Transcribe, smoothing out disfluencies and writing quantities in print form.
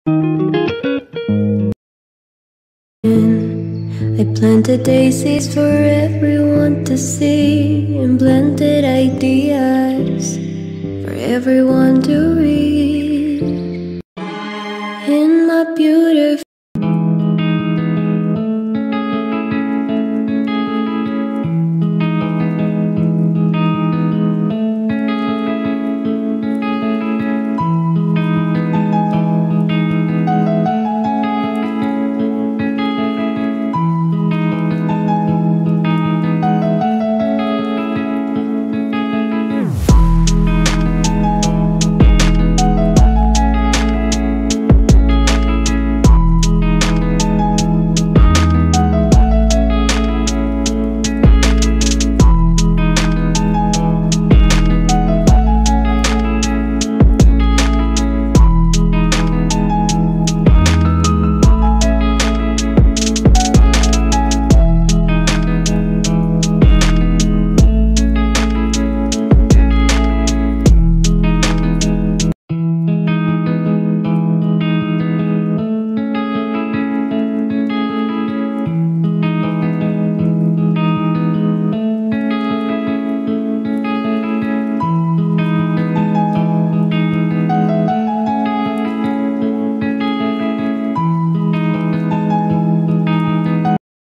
I planted daisies for everyone to see, and blended ideas for everyone to read. In my beautiful